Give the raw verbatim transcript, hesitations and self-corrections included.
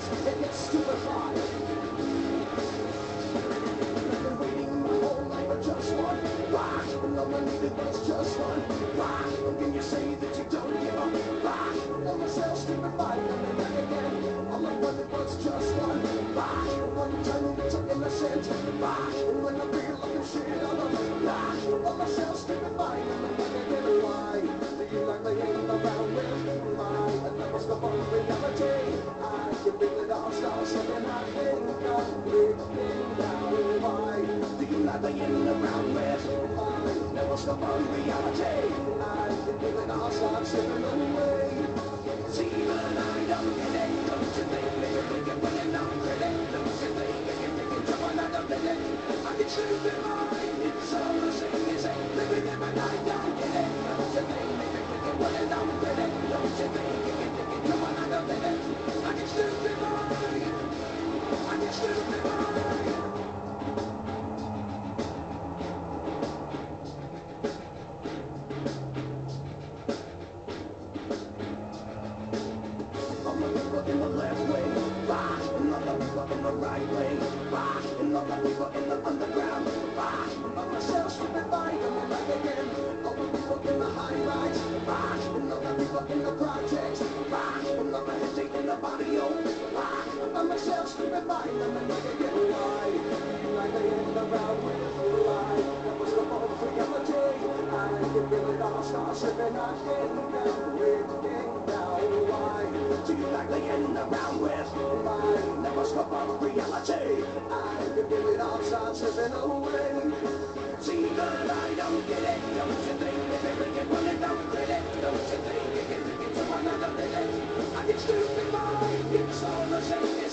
beats, it gets stupid hot. I've been waiting my whole life for just one rock, and all I needed was just one rock. Can you say that you don't give up? Rock, and myself stupefied, and then back again. All I wanted was just one rock, one time it's innocent rock, and when I feel like I'm shit on a rock, all myself stupefied, and then back again. Why do you like playing around with my unutterable reality? I can feel it all start slipping, I think I'm breaking down. Why do you like playing around with my unutterable reality? I can feel it all start slipping away. See, but I don't get it. Don't you think that you're thinking when you're not really? Don't you think that you're thinking someone I don't get it? I can sleep in mine. It's all the same as ain't living in my night. Don't get it. Don't you think that you're thinking when you're not really? Don't you think that you're thinking someone I don't get it? I can sleep in mine. I can sleep in mine. All the people in the left wing, rock, and all the people in the right wing, rock, and all the people in the underground, rock. All myself stupefied, and then back again. All the people in the high rise, rock, and all the people in the projects, rock, and all the heads in the barrio, rock. All myself stupefied, and then back again. Why? Like they end around with life, that was the whole reality. I can feel it all start slipping, I think I'm breaking down. Why do you like laying around with my never-stop reality? I can feel it all start slipping away. See, but I don't get it. Don't you think that they make it when they don't get it? Don't you think you can think it's someone I don't get it? I get stupid mind. It's all the same.